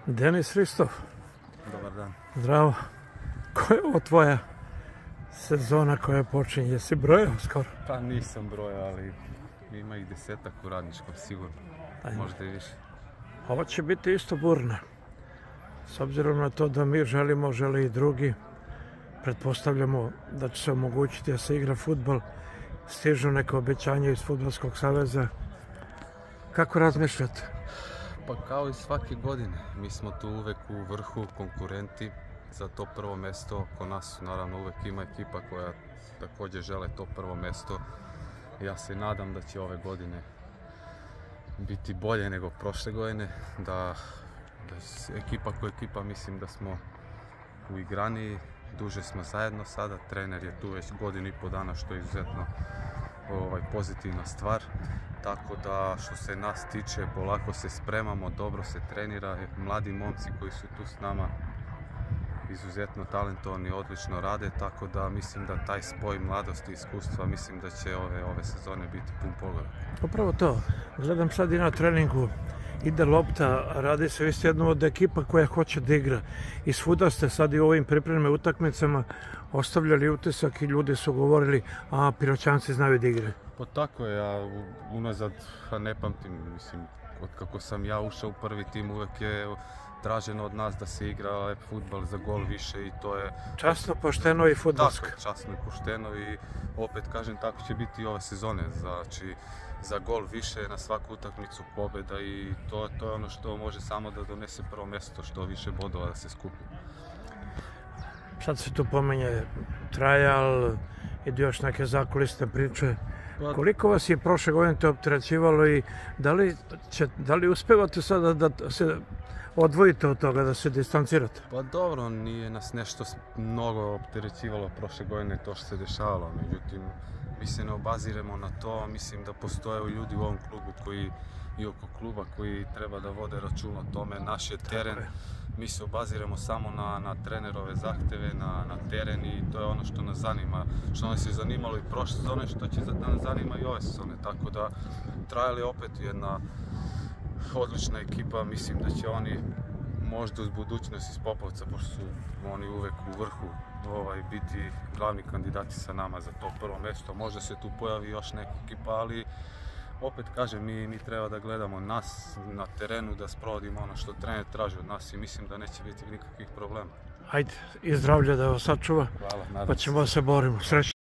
Denis Hristov. Dobar dan. Zdravo. Koja je ovo tvoja sezona koja počinje? Jesi brojao skoro? Pa nisam brojao, ali ima ih 10-ak u Radničkom, sigurno. Možda i više. Ovo će biti isto burna. S obzirom na to da mi želimo, žele i drugi. Pretpostavljamo da će se omogućiti da se igra fudbal. Stižu neke obećanja iz Fudbalskog saveza. Kako razmišljate? Pa kao i svake godine, mi smo tu uvek u vrhu, konkurenti za to prvo mesto. Oko nas naravno uvek ima ekipa koja također žele to prvo mesto. Ja se nadam da će ove godine biti bolje nego prošle godine, da ekipa ko ekipa mislim da smo uigraniji, duže smo zajedno sada, trener je tu već godinu i pol dana što je izuzetno pozitivna stvar. Tako da što se nas tiče polako se spremamo, dobro se trenira, mladi momci koji su tu s nama izuzetno talentovani, odlično rade, tako da mislim da taj spoj mladosti i iskustva mislim da će ove sezone biti pun pogodak. Upravo to, gledam sad i na treningu, ide lopta, radi se, vi ste jedna od ekipa koja hoće da igra. I svuda ste sad i u ovim pripremnim utakmicama ostavljali utisak i ljudi su govorili, a Piroćanci znaju da igraju. Pa tako je, ja unazad ne pamtim, mislim, od kako sam ja ušao u prvi tim uvek je traženo od nas da se igra fudbal za gol više i to je... Časno, pošteno i fudbalsko. Tako, časno i pošteno i opet kažem tako će biti i ove sezone, znači za gol više na svaku utakmicu pobjeda i to je ono što može samo da donese prvo mjesto, što više bodova da se skupi. Sad se tu pomenje trajal, idu još neke zakulisne priče. Koliko vas je prošle godine to opterećivalo i da li uspevate sada da se odvojite od toga, da se distancirate? Pa dobro, nije nas nešto mnogo opterećivalo prošle godine to što se dešavalo, međutim mi se ne obaziremo na to, mislim da postoje ljudi u ovom klubu koji i oko kluba koji treba da vode račun o tome, naš je teren, mi se obaziremo samo na trenerove zahteve, na teren i to je ono što nas zanima, što nas je zanimalo i prošle sezone, što će da nas zanima i ove sezone, tako da Trajal je opet jedna odlična ekipa, mislim da će oni možda uz budućnost iz Popovca, pošto su oni uvek u vrhu, biti glavni kandidati sa nama za to prvo mjesto. Možda se tu pojavi još neka ekipa, ali opet kažem, mi treba da gledamo nas na terenu, da sprovodimo ono što trener traži od nas i mislim da neće biti nikakvih problema. Hajde, i zdravlje da vas sačuva, Hvala, pa ćemo se borimo. Srećno.